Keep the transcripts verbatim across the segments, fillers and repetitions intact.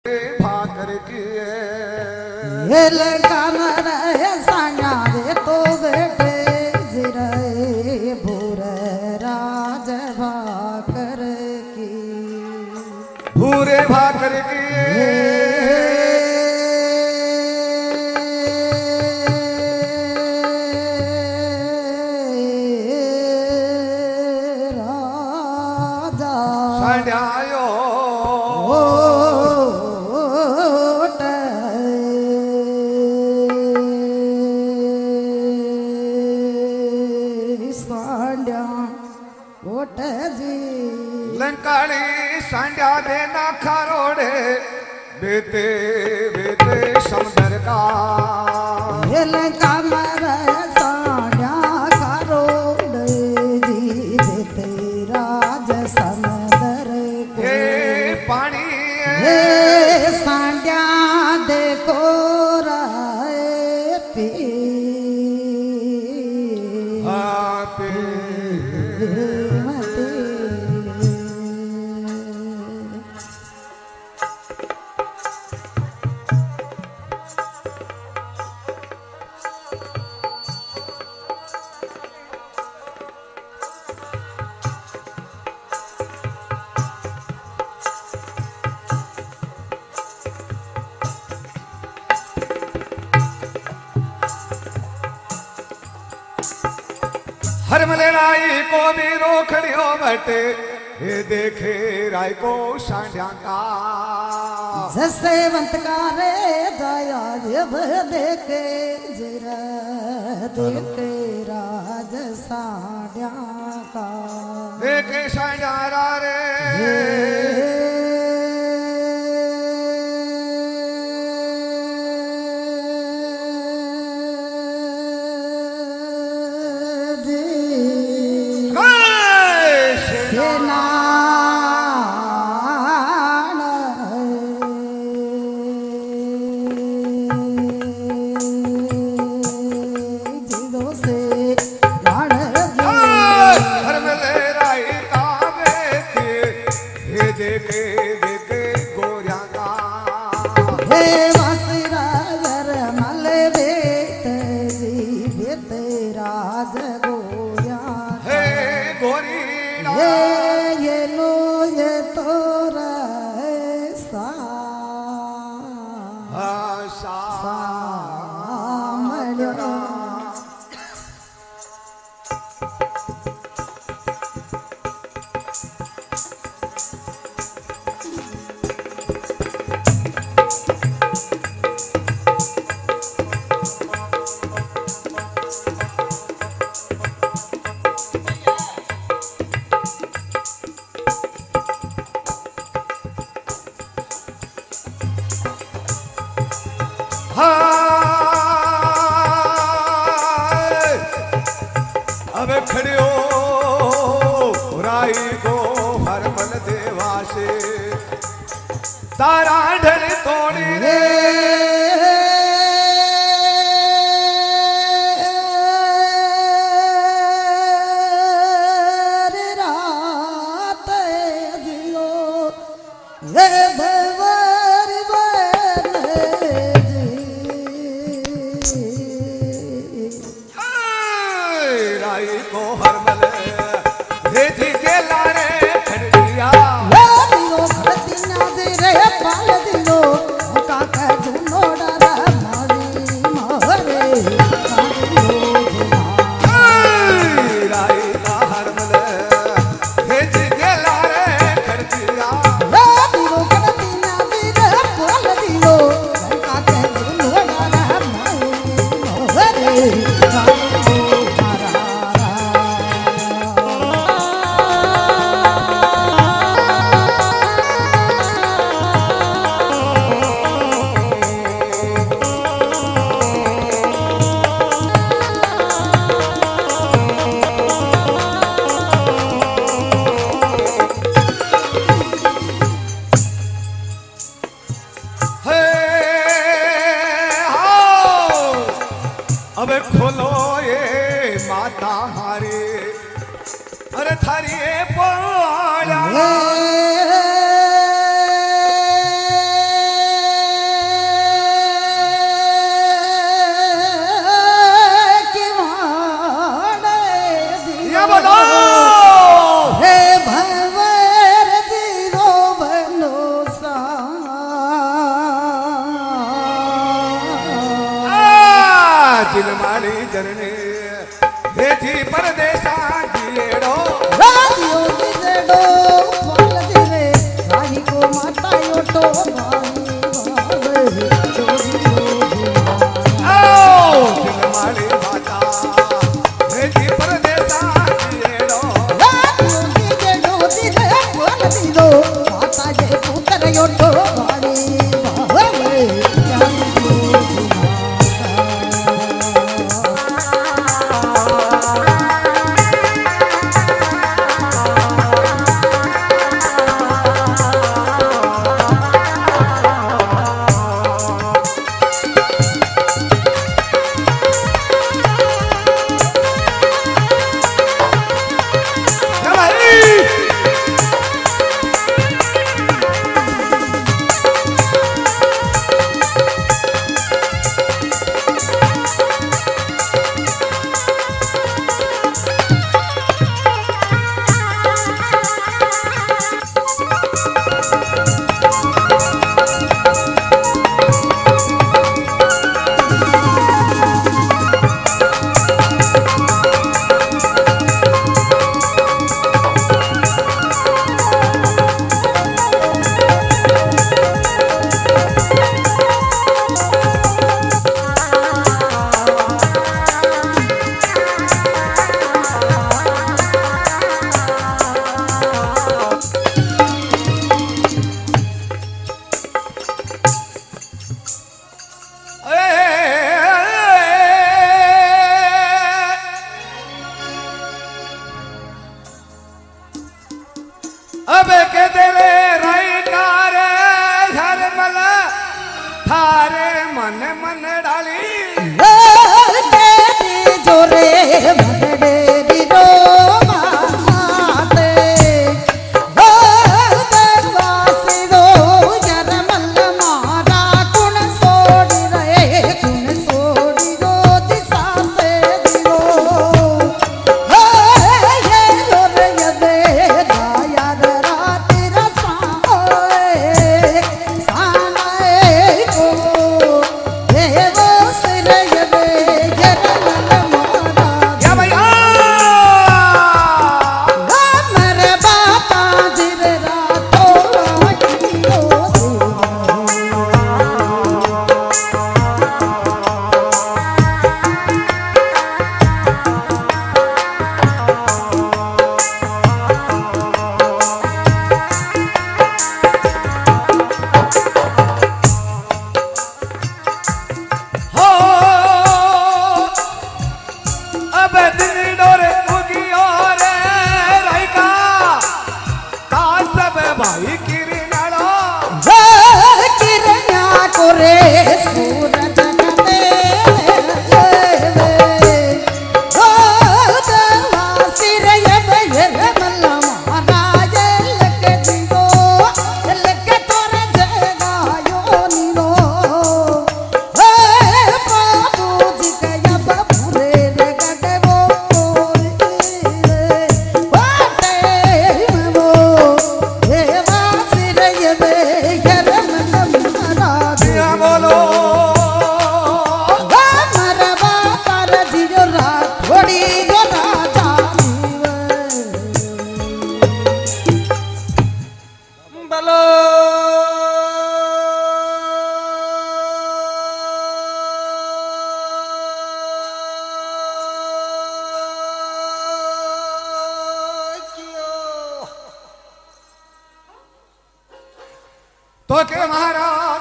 भाकर की ये लड़का मरे साया रे तो बेटे जिरे भूरे राज भाकर की भूरे भाकर की लंकाड़ी सांड्या देना खारोड़े बेते बेते समुद्र का ये लंका मरे सांड्या खारोड़े जी बेते राज समुद्र को ये पानी ये सांड्या देखो राय पी हाँ पी हर मले राई को भी रोखड़ियो बटे ये देखे राय को सांड्या का जसेवंत का रे दया जब देखे जरा देखे राज सांड्या का देखे सांड्या रे अब खड़े हो राई को हर मन देवा से तारा ढल तोड़ी रे रात दियो हे भवर राई को हर मल भेजी के लारे खड़ दिया दियो खड़तिया दे रे पाल दियो का का जुनोड़ा रा मारी मारे राई का हर मल भेजी के लारे खड़ दिया दियो खड़तिया दे रे पाल दियो का का जुनोड़ा रा मारी मारे अब खोलो ये माता हारे अरे थारी पाया चिलमाड़ी जरने भेजी परदेसा जिएड़ो राजियो जिएड़ो पाल दिरे राही को माता योटो भाई भावे चोरी ओ चिलमाड़ी माता भेजी परदेसा जिएड़ो राजियो जिएड़ो दिरे पाल दिरो माता जे पुत्र योटो भाई भावे अब के तेरे रायकार घर मल थारे मन मन डाली तेरी जोरे भगडेरी रो माते हो दरवासी रो जर मल मारा कुण तोड़ी रे कुण तोड़ी रो दिशा से दिरो हो ये जोरे यदे दाया रात रसा ओए सानाए को देवो सिर यदे जरमल मारा या भैया हमर बापा दिल रातो आकियो हो अब दिन डोरे उगी और रायका का सब भाई किरनाड़ो किरण्या कोरे सूरज कते हो दवा सिर यब यरमल महाराज लक दियो लक तोर जगायो नीरो हे बाबू जी के यब पूरे रे गडवो बाटे मो देवा सिर यब यरमल महाराज दिया बोलो हमर बापा रे दियो रात थोड़ी जो राजा बोलो तो के महाराज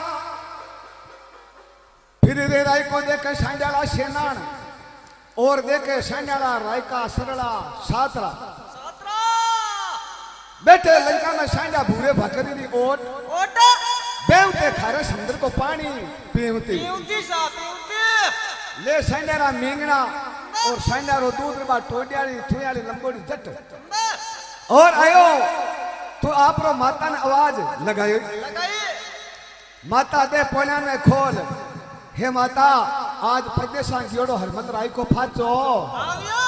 फिर रे राय को देखे सांडाला सेनान और देखे सांडाला राय का सरला सातरा बेटे लंका में सांडा भूरे भकरी दी ओट ओटा बेवते खारे समुद्र को पानी पीवती पीउती सा पीउती ले सांडारा मींगना और सांडारो दूध रे बा टोडियाली थुयाली लंबोड़ी जट और आयो तो आपरो माता ने आवाज लगायो लगाई माता दे पोला में खोल हे माता आज प्रदेशा गियोड़ो हरमत राय को फाचो आवियो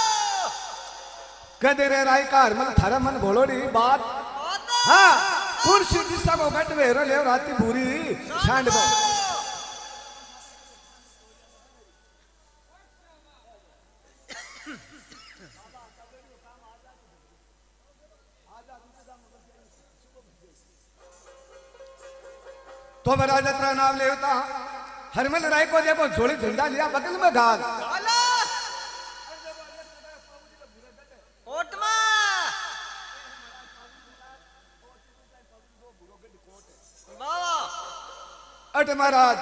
कदे रे राय का हरमत थारा मन बोलोड़ी बात ओटा हाँ कुर्सी दिशा को गट वेरो ले राती भूरी छांड बो तो मैं राजा तेरा नाम ले होता हरमल राय को देखो झोली झंडा लिया बगल में घाल बोला कोट में बाबा अट महाराज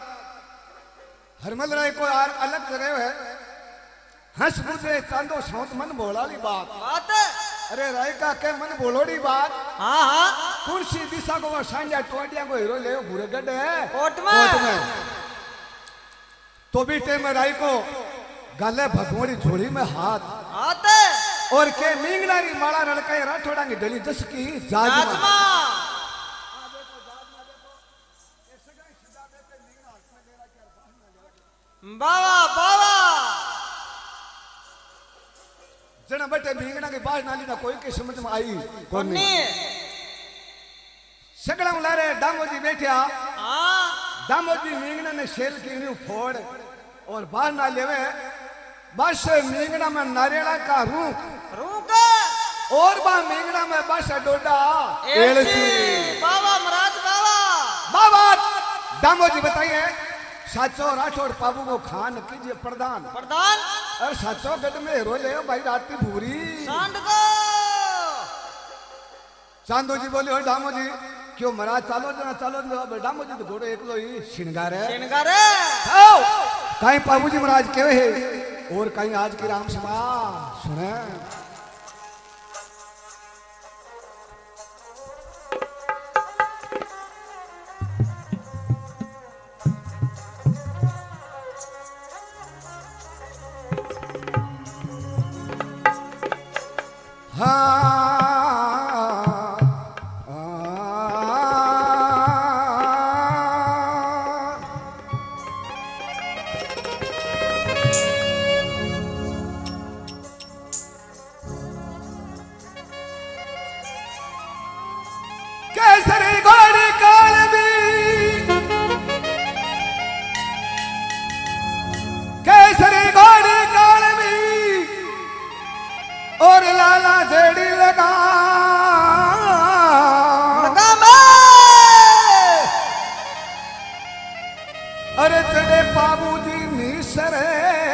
हरमल राय को यार अलग जगह है हंस बुझे चांदो शौत मन बोलाली बात बात है अरे राय का के मन बोलोड़ी बात हाँ हाँ कौन सी दिशा को वो सांझा टोटिया को हीरो ले भूरे गड्ढे है कोट में कोट में तो भी टेम राय को गाले भगवानी झोली में हाथ हाथ है और के मींगनारी माला रड़का राठौड़ा की डली जस की राजमा जाजमा बाबा बाबा जना बटे मींगना की बात नाली ना कोई के समझ में आई कौन कोनी सगड़ा लारे दामोजी बैठा हाँ दामोजी मींगना ने शेल की नी फोड़ और बाहर ना लेवे बस मींगना में नारियला का रूख रूक और बा मींगना में बस डोडा एलसी बाबा महाराज बाबा बाबा दामोजी बताइए साचो राठौड़ पाबू को खान कीजिए प्रदान प्रधान और साचो गढ़ में हीरो ले भाई राती भूरी सांड को चांदो जी बोले हो दामो जी क्यों महाराज चालो जना चालो जना दामो जी तो घोड़ो एकलो ही श्रृंगार है श्रृंगार कहीं पाबू जी महाराज के है और कहीं आज की राम सभा सुने केसरी घोड़ी काल भी केसरी घोड़ी काल भी और लाला जेड़ी लगा अरे तेरे बाबू जी मीसरे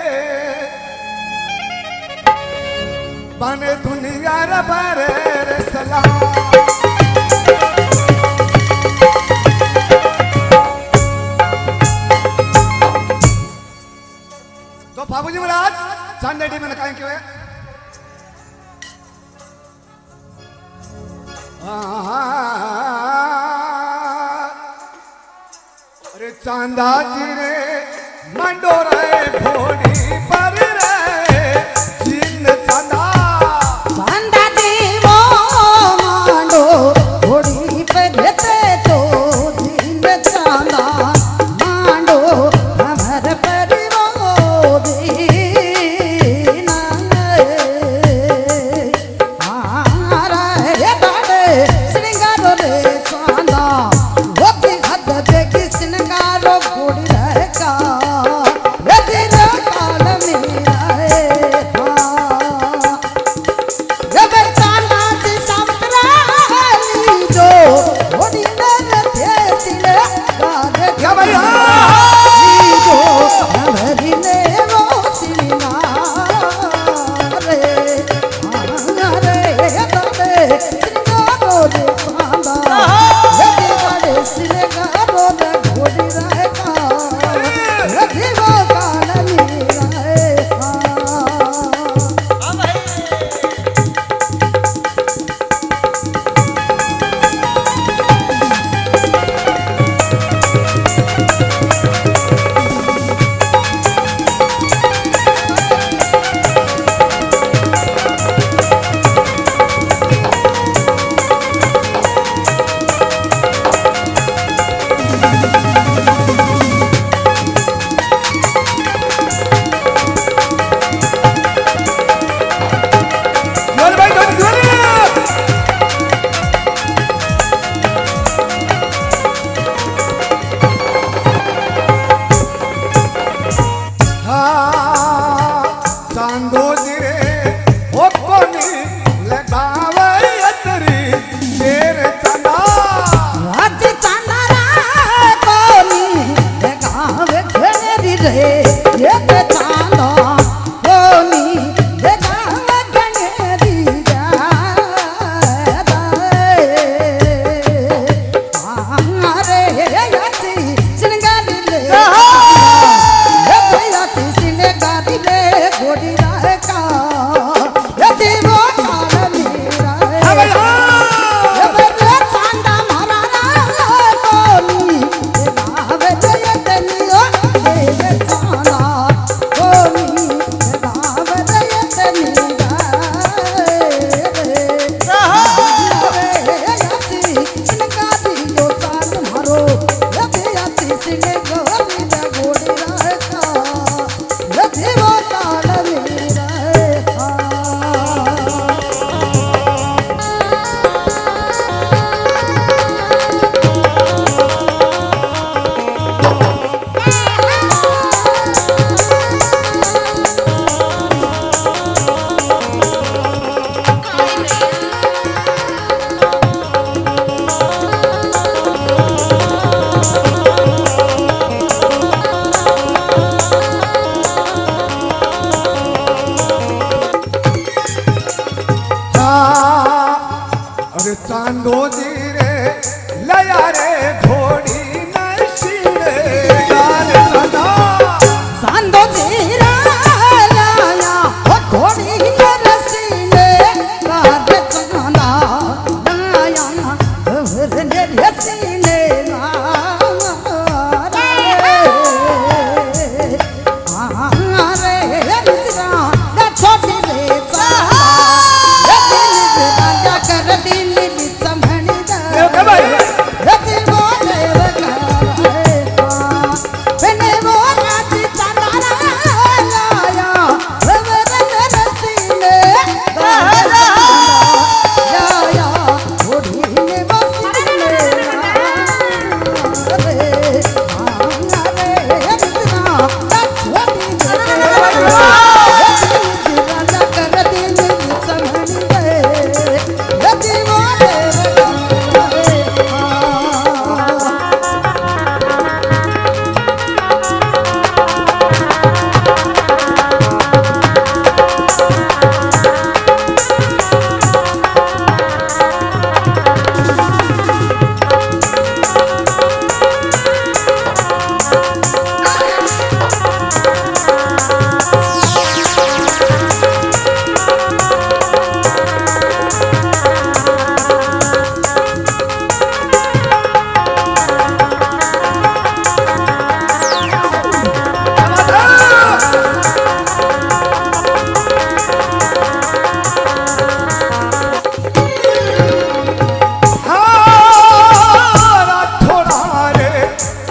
बने दुनिया रबरे रे सलाम तो बाबूजी महाराज चांदेटी में कहें क्यों है अरे चांदा जी रे मंडो रे घोड़ी पर रे जिन चांदा चांदा देवो मांडो घोड़ी पर ते तो दिन चांदा मांडो हमर परिवो दीना आरा रे बाड़े श्रृंगार रे चांदा वो भी हद देखी श्रृंगार घोड़ी रे का रे तेरा का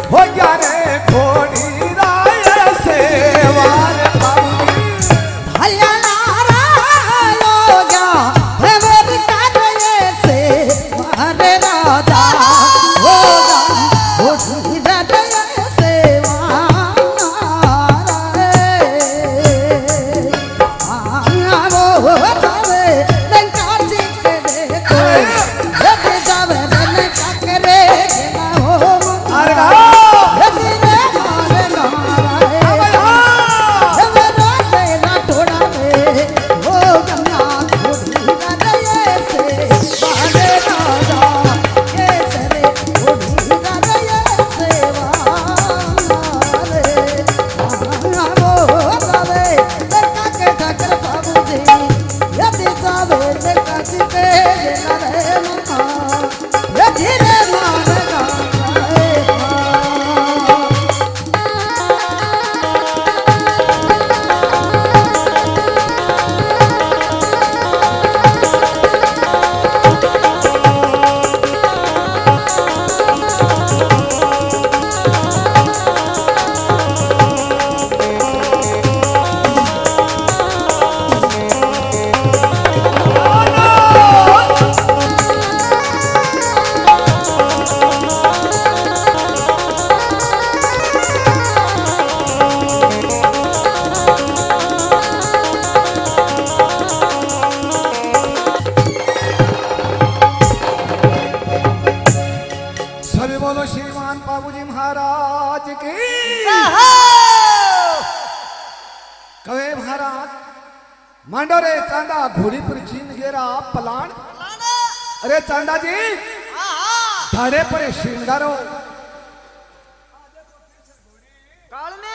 हो गया रे घोड़ी राय सेवार बाबूजी भैया नारा हो गया है मेरी काजले से मारे राजा होगा घोड़ी राय सेवा मांडो रे चांदा घोड़ी पर चीन गेरा पलाण अरे चांदा जी धाड़े पर श्रृंगारो कालने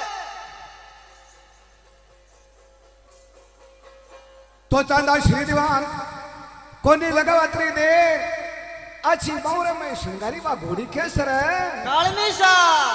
तो चांदा श्री दीवान कोनी लगावत्री दे अच्छी बाउरे में श्रृंगारी बा घोड़ी कैसर है कालमेशा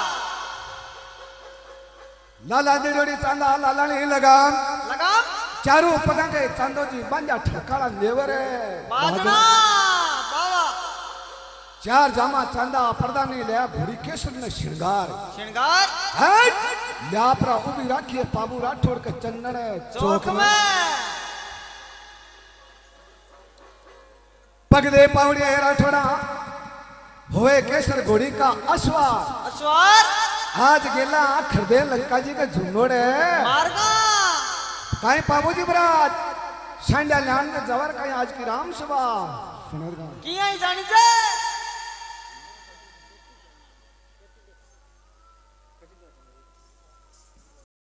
लाला देड़ोड़ी चांदा लाला नहीं लगाम लगाम चारों पता के चांदो जी बंजा ठकाला नेवर है बाजना बाबा चार जामा चांदा पर्दा नहीं लिया घोड़ी केसर ने श्रृंगार श्रृंगार है ल्यापरा उबी राखिए पाबू राठौड़ के चंदन चौक में पगदे पावड़िया राठौड़ा होए केसर घोड़ी का अश्वार अश्वार आज गेला खरदे लंका जी का झुंडोड़े मार्गा काई पाबूजी बराज सांडा ल्यान में जवर काई आज की राम सभा सुनर गा किया ही जानी जे